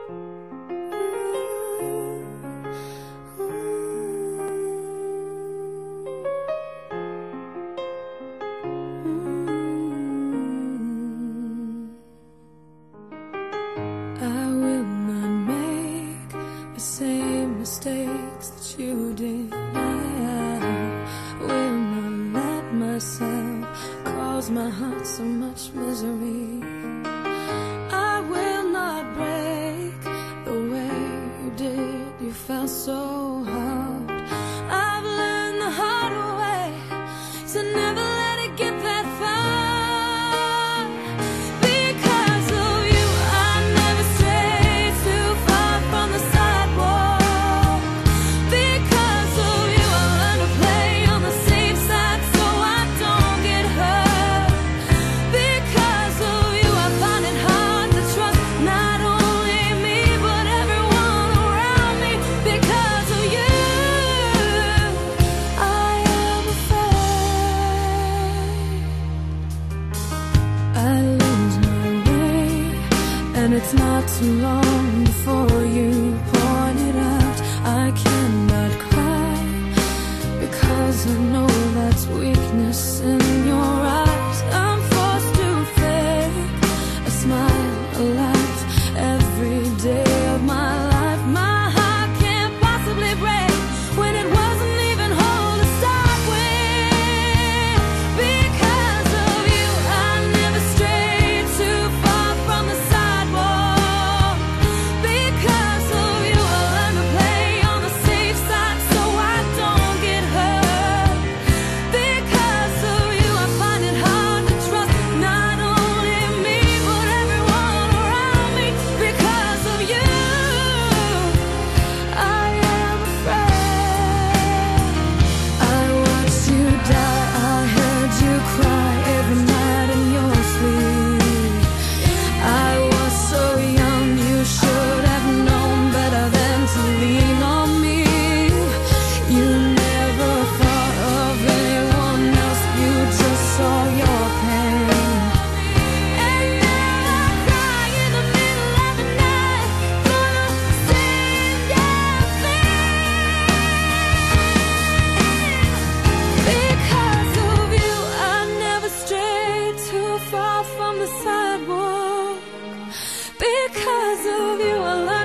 I will not make the same mistakes that you did. I will not let myself cause my heart so much misery. I will not break the way you did. You felt so hard. I've learned the hard way to never let it get that far. And it's not too long before you point it out. I cannot cry because I know that's weakness in your eyes. I'm forced to fake a smile, a laugh every day of my life. My heart can't possibly break when it wasn't even whole to start with. Because of you, I never strayed too far from the side. Because of you, I love